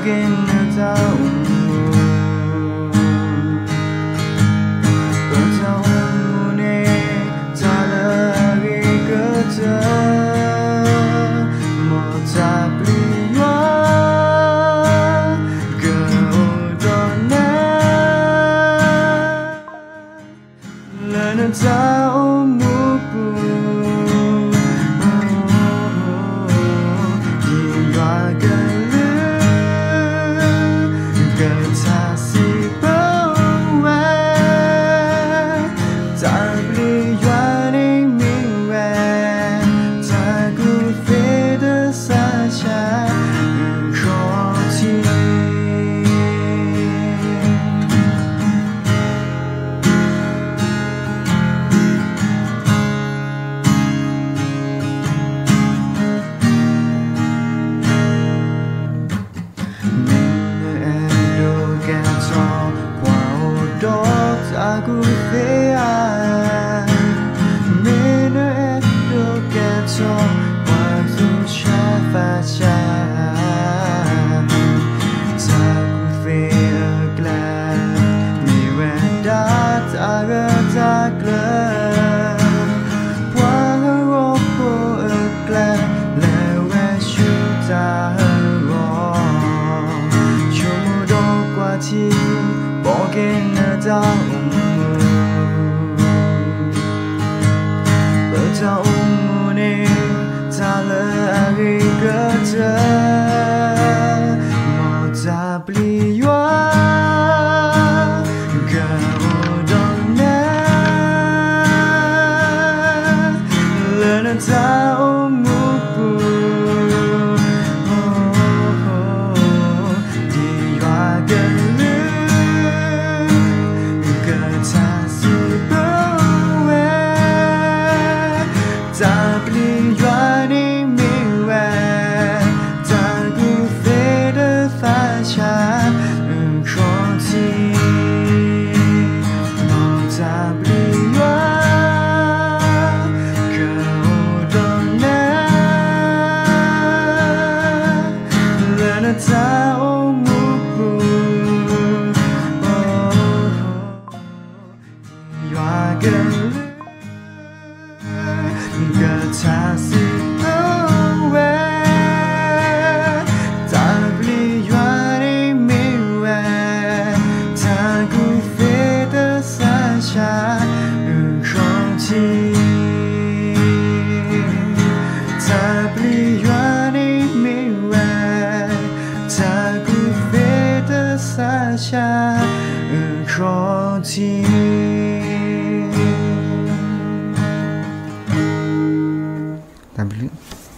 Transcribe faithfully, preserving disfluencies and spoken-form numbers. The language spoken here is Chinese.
给那造物，不造物呢，造了一个这。 造幕布，一瓦格鲁，格塔西波瓦，扎布里瓦尼米瓦，扎古菲的撒下空气。 Aku fea, meno edo keto, waktu syafaja. Aku fea glad, miwenda taga tagla. Wahro po glad, lewe shuta hero. Chumudo kwati, bogen na daw. 造物呢，造了一个这，莫扎不离我，可我懂得，了那造物不，地瓦格鲁，可他是不。 扎布里瓦尼米瓦，扎古菲的发下空气。莫扎布里瓦，可我懂得，了那造物不，瓦格鲁。 个塔西波瓦，扎布里瓦尼米瓦，扎古菲的撒下空气。扎布里瓦尼米瓦，扎古菲的撒下空气。 W